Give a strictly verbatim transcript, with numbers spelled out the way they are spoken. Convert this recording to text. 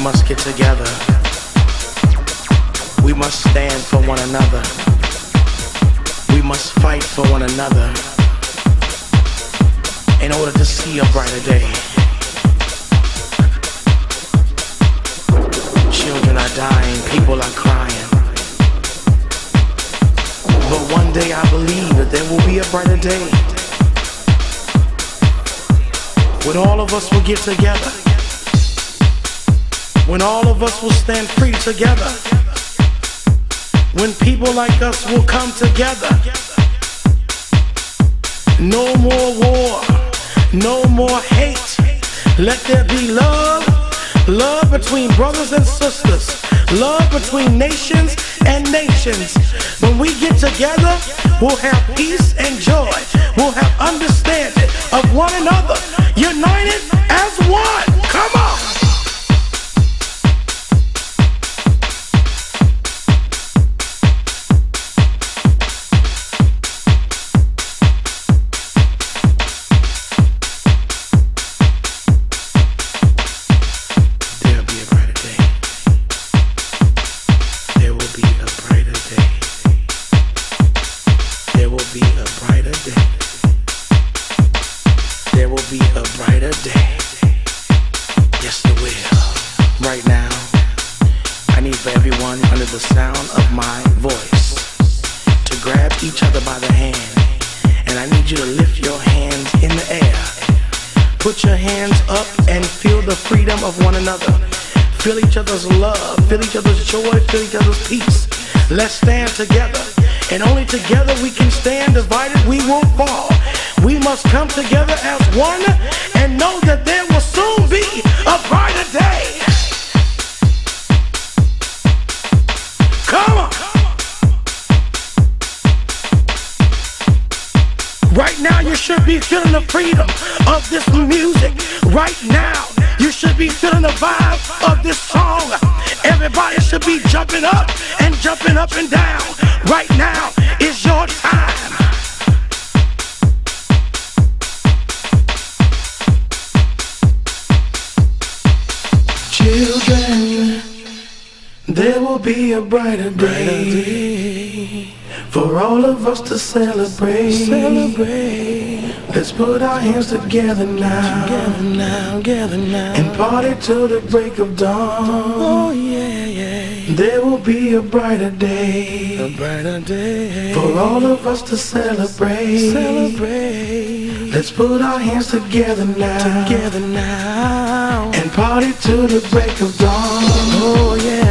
must get together. We must stand for one another. We must fight for one another in order to see a brighter day. Children are dying, people are crying. But one day I believe that there will be a brighter day when all of us will get together, when all of us will stand free together, when people like us will come together. No more war, no more hate. Let there be love, love between brothers and sisters, love between nations and nations. When we get together, we'll have peace and joy. We'll have understanding of one another, united as one. Come on. Under the sound of my voice, to grab each other by the hand, and I need you to lift your hands in the air. Put your hands up and feel the freedom of one another. Feel each other's love, feel each other's joy, feel each other's peace. Let's stand together, and only together we can stand. Divided we will fall. We must come together as one and know that there will soon be a brighter day. Come on. Right now you should be feeling the freedom of this music. Right now you should be feeling the vibe of this song. Everybody should be jumping up and jumping up and down. Right now is your time. Children, there will be a brighter day for all of us to celebrate. Celebrate. Let's put our hands together now, together now, together now, and party till the break of dawn. Oh yeah, yeah. There will be a brighter day, a brighter day for all of us to celebrate. Celebrate. Let's put our hands together now, together now, and party till the break of dawn. Oh yeah.